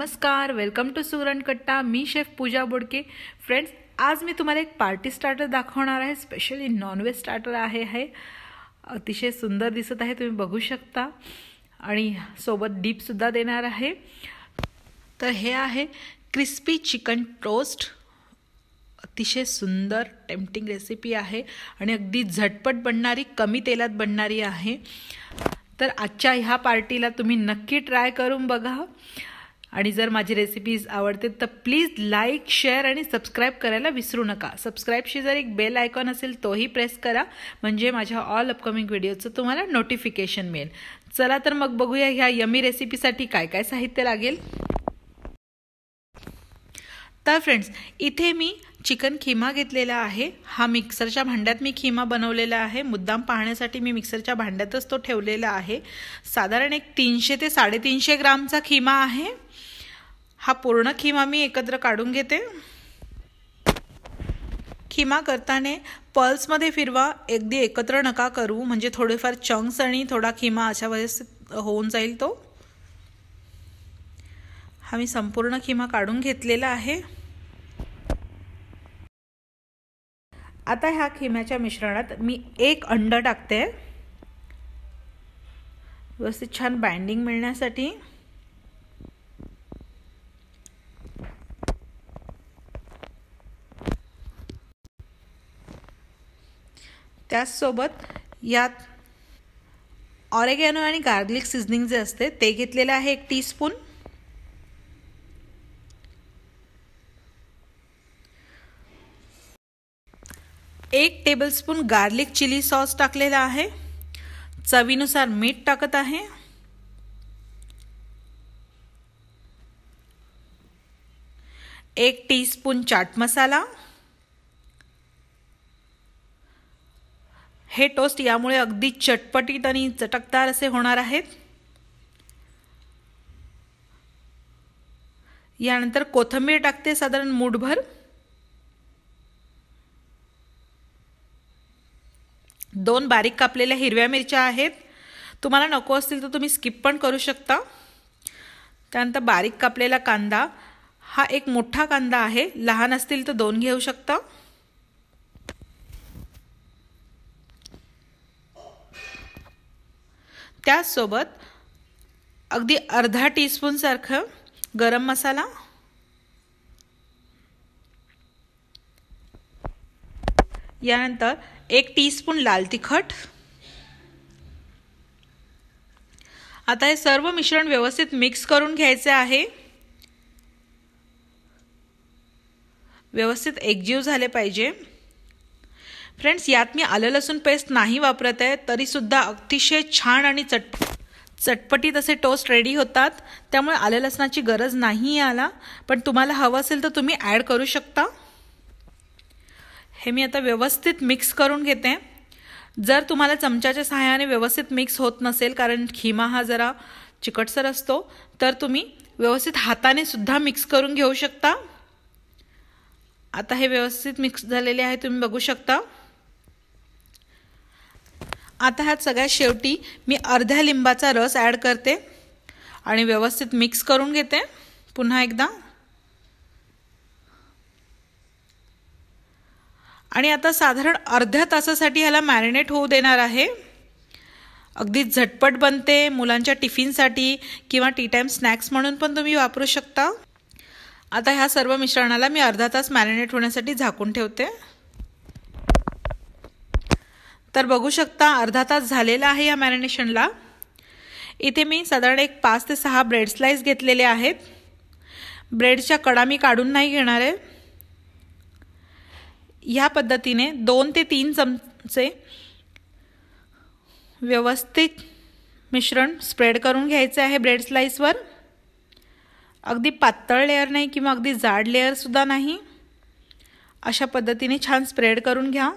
नमस्कार, welcome to सुगरण कट्टा। मी chef पूजा बोडके। Friends, आज मी तुम्हाला एक पार्टी स्टार्टर दाखवणार आहे। स्पेशली नॉनव्हेज स्टार्टर आहे। अतिशय सुंदर दिसत आहे, तुम्ही बघू शकता। आणि सोबत डीप सुद्धा देणार आहे। तर हे आहे क्रिस्पी चिकन टोस्ट। अतिशय सुंदर टेम्पटिंग रेसिपी आहे आणि अगदी झटपट बनणारी, कमी तेलात बनणारी आहे। तर आजच्या ह्या पार्टीला तुम्ही नक्की ट्राय करून बघा। आणि जर माझी रेसिपीज आवडते तर प्लीज लाईक, शेअर आणि सबस्क्राईब करायला विसरू नका। सबस्क्राईबशी जर एक बेल आयकॉन असेल तोही प्रेस करा, म्हणजे माझ्या ऑल अपकमिंग व्हिडिओचं तुम्हाला नोटिफिकेशन मिळेल। चला तर मग बघूया ह्या यमी रेसिपीसाठी काय काय साहित्य लागेल। तर फ्रेंड्स, इथे मी चिकन खिमा घेतलेला आहे। हा मिक्सरच्या भांड्यात मी खिमा बनवलेला आहे। मुद्दाम पाहण्यासाठी मी मिक्सरच्या भांड्यातच तो ठेवलेला आहे। साधारण एक 300 ते 350 ग्रामचा खिमा आहे। हा पूर्ण खिमा मी एकत्र काढून घेते। खिमा करताना पल्समध्ये फिरवा, अगदी एकत्र नका करू, म्हणजे थोडेफार चंक्स आणि थोडा खिमा अशा वेळेस होऊन जाईल तो। हा मी संपूर्ण खिमा काढून घेतलेला आहे। आता ह्या खिम्याच्या मिश्रणात मी एक अंड टाकते, व्यवस्थित छान बाइंडिंग मिळण्यासाठी। त्याचसोबत यात ऑरेगॅनो आणि गार्लिक सीझनिंग जे असते ते घेतलेले आहे 1 टीस्पून। एक टेबलस्पून गार्लिक चिली सॉस टाकलेला आहे। चवीनुसार मीठ टाकत आहे। एक टीस्पून चाट मसाला। हे टोस्ट यामुळे अगदी चटपटीत आणि चटकदार असे होणार आहेत। यानंतर कोथिंबीर टाकते, साधारण मूठभर। 2 बारीक कापलेल्या हिरव्या मिरच्या आहेत। तुम्हाला नको असतील तर तुम्ही स्किप पण करू शकता। त्यानंतर बारीक कापलेला कांदा, हा एक मोठा कांदा आहे, लहान असतील तर 2 घेऊ शकता। त्याचसोबत अगदी अर्धा टीस्पून सारखं गरम मसाला, यानंतर 1 टीस्पून लाल तिखट। आता हे सर्व मिश्रण व्यवस्थित मिक्स करून घ्यायचे आहे। व्यवस्थित एकजीव झाले पाहिजे। फ्रेंड्स, यात मी आलं लसूण पेस्ट नाही वापरत आहे, तरी सुद्धा अतिशय छान आणि चटपटीत असे टोस्ट रेडी होतात। त्यामुळे आलं लसणाची गरज नाही याला, पण तुम्हाला हवं असेल तर तुम्ही ॲड करू शकता। हे मी आता व्यवस्थित मिक्स करून घेते। जर तुम्हाला चमच्याच्या सहाय्याने व्यवस्थित मिक्स होत नसेल, कारण खिमा हा जरा चिकटसर असतो, तर तुम्ही व्यवस्थित हाताने सुद्धा मिक्स करून घेऊ शकता। आता हे व्यवस्थित मिक्स झालेले आहे, तुम्ही बघू शकता। आता ह्यात सगळ्यात शेवटी मी अर्ध्या लिंबाचा रस ॲड करते आणि व्यवस्थित मिक्स करून घेते पुन्हा एकदा। आणि आता साधारण अर्ध्या तासासाठी ह्याला मॅरिनेट होऊ देणार आहे। अगदी झटपट बनते, मुलांच्या टिफिनसाठी किंवा टी टाइम स्नॅक्स म्हणून पण तुम्ही वापरू शकता। आता ह्या सर्व मिश्रणाला मी अर्धा तास मॅरिनेट होण्यासाठी झाकून ठेवते। तर बघू शकता अर्धा तास झालेला आहे या मॅरिनेशनला। इथे मी साधारण एक 5 ते 6 ब्रेड स्लाइस घेतलेले आहेत। ब्रेडच्या कडा मी काढून नाही घेणार आहे। ह्या पद्धतीने 2 ते 3 चमचे व्यवस्थित मिश्रण स्प्रेड करून घ्यायचे आहे ब्रेड स्लाइसवर। अगदी पातळ लेयर नाही किंवा अगदी जाड लेयर सुद्धा नाही, अशा पद्धतीने छान स्प्रेड करून घ्या।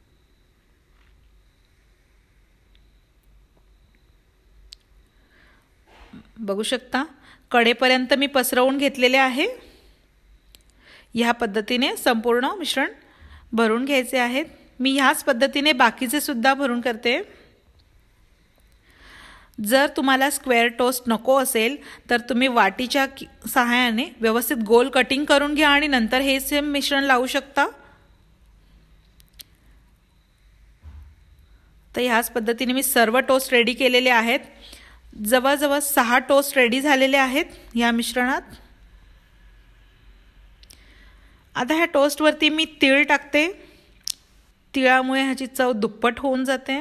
बघू शकता कडेपर्यंत मी पसरवून घेतलेले आहे। ह्या पद्धतीने संपूर्ण मिश्रण भरून घ्यायचे आहेत। मी ह्याच पद्धतीने बाकीचे सुद्धा भरून करते। जर तुम्हाला स्क्वेअर टोस्ट नको असेल तर तुम्ही वाटीच्या सहाय्याने व्यवस्थित गोल कटिंग करून घ्या आणि नंतर हे सेम मिश्रण लावू शकता। तर ह्याच पद्धतीने मी सर्व टोस्ट रेडी केलेले आहेत। जवळजवळ 6 टोस्ट रेडी झालेले आहेत या मिश्रणात। आता ह्या टोस्टवरती मी तीळ टाकते। तिळामुळे ह्याची चव दुप्पट होऊन जाते।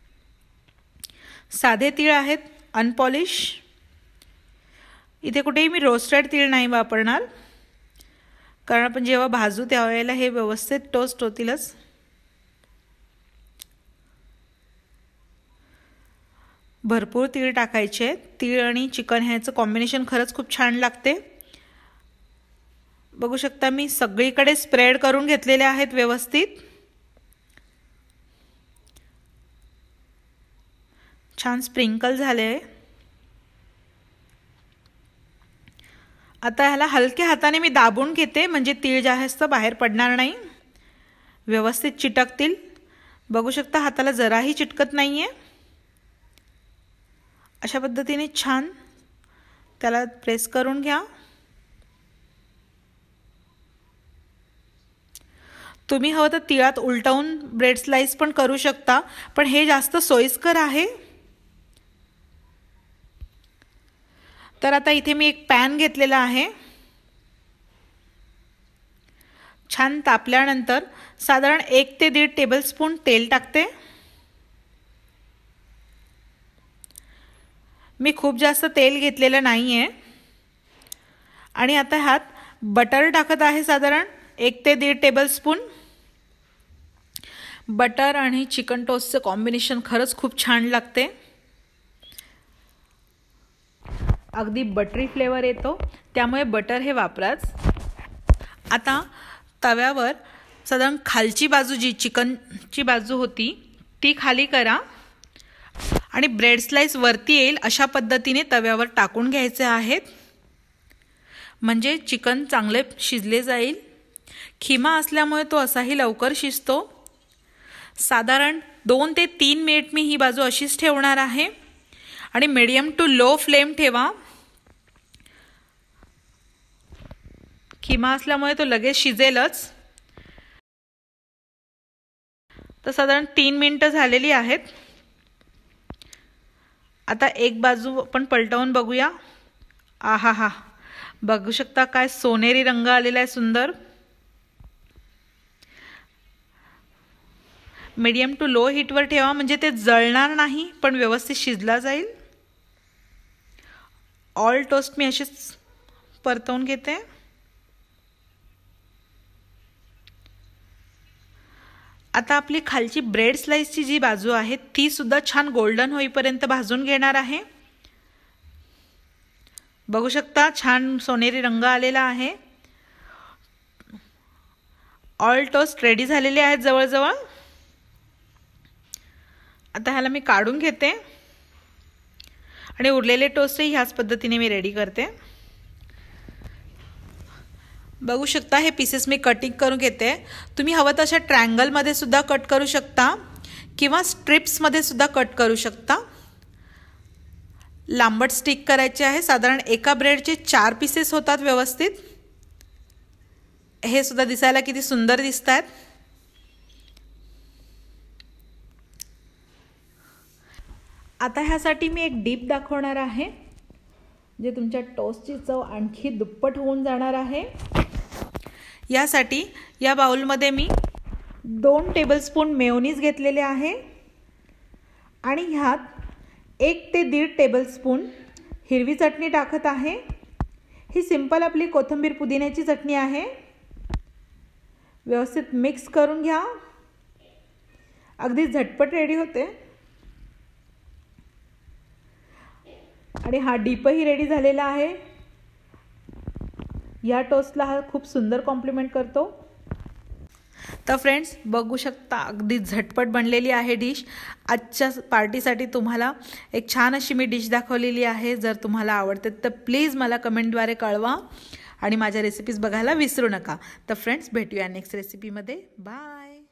साधे तीळ आहेत, अनपॉलिश। इथे कुठेही मी रोस्टेड तीळ नाही वापरणार, कारण आपण जेव्हा भाजू त्यावेळेला हे व्यवस्थित टोस्ट होतीलच। भरपूर तीळ टाकायचे। तीळ आणि चिकन ह्याचं कॉम्बिनेशन खरंच खूप छान लागते। बघू शकता मी सगळीकडे स्प्रेड करून घेतलेले आहेत व्यवस्थित। छान स्प्रिंकल झाले। आता ह्याला हलक्या हाताने मी दाबून घेते, म्हणजे तीळ जास्त बाहेर पडणार नाही, व्यवस्थित चिटकतील। बघू शकता हाताला जराही चिटकत नाहीये। अशा पद्धतीने छान त्याला प्रेस करून घ्या। तुम्ही हवं तर तिळात उलटवून ब्रेड स्लाइस पण करू शकता, पण हे जास्त सोयीस्कर आहे। तर आता इथे मी एक पॅन घेतलेला आहे। छान तापल्यानंतर साधारण 1 ते 1.5 टेबलस्पून तेल टाकते। मी खूप जास्त तेल घेतलेलं नाहीये। आणि आता ह्यात बटर टाकत आहे, साधारण 1 ते 1.5 टेबलस्पून। बटर आणि चिकन टोस्टचं कॉम्बिनेशन खरंच खूप छान लागते। अगदी बटरी फ्लेवर येतो, त्यामुळे बटर हे वापराच। आता तव्यावर साधारण खालची बाजू जी चिकनची बाजू होती ती खाली करा आणि ब्रेड स्लाइस वरती येईल अशा पद्धतीने तव्यावर टाकून घ्यायचे आहेत, म्हणजे चिकन चांगले शिजले जाईल। खिमा असल्यामुळे तो असाही लवकर शिजतो। साधारण 2 ते 3 मिनिट मी ही बाजू अशीच ठेवणार आहे आणि मीडियम टू लो फ्लेम ठेवा। खिमा असल्यामुळे तो लगेच शिजेलच। तर साधारण 3 मिनिटं झालेली आहेत। आता एक बाजू आपण पलटवून बघूया। आहा हा, बघू शकता काय सोनेरी रंग आलेला आहे, सुंदर। मीडियम टू लो हीटवर ठेवा, म्हणजे ते जळणार नाही पण व्यवस्थित शिजला जाईल। ऑल टोस्ट मी अशीच परतवून घेते। आता आपली खालची ब्रेड स्लाइसची जी बाजू आहे ती सुद्धा छान गोल्डन होईपर्यंत भाजून घेणार आहे। बघू शकता छान सोनेरी रंग आलेला आहे। ऑल टोस्ट रेडी झालेले आहेत जवळजवळ। आता ह्याला मी काढून घेते आणि उरलेले टोस्टही ह्याच पद्धतीने मी रेडी करते। बघू शकता हे पीसेस मी कटिंग करून घेते। तुम्ही हवं तशा ट्रायंगल मध्ये सुद्धा कट करू शकता किंवा स्ट्रिप्स मध्ये सुद्धा कट करू शकता। लांबट स्टिक करायचे आहे। साधारण एका ब्रेडचे 4 पीसेस होतात व्यवस्थित। हे सुद्धा दिसायला किती सुंदर दिसतात। आता ह्यासाठी मी एक डीप दाखवणार आहे, जे तुमच्या टोस्टची चव आणखी दुप्पट होऊन जाणार आहे। यासाठी या बाउलमध्ये मी 2 टेबलस्पून मेयोनीज घेतलेले आहे आणि ह्यात 1 ते 1.5 टेबलस्पून हिरवी चटणी टाकत आहे। ही सिंपल आपली कोथिंबीर पुदिन्याची चटणी आहे। व्यवस्थित मिक्स करून घ्या। अगदी झटपट रेडी होते आणि हा डीपही रेडी झालेला आहे। या टोस्टला हा खूप सुंदर कॉम्प्लिमेंट करतो। तर फ्रेंड्स बघू शकता अगदी झटपट बनलेली आहे डिश। आजच्या पार्टीसाठी तुम्हाला एक छान अशी मी डिश दाखवलेली आहे। जर तुम्हाला आवडते तर प्लीज मला कमेंटद्वारे कळवा आणि माझ्या रेसिपीज बघायला विसरू नका। तर फ्रेंड्स भेटूया नेक्स्ट रेसिपीमध्ये। बाय।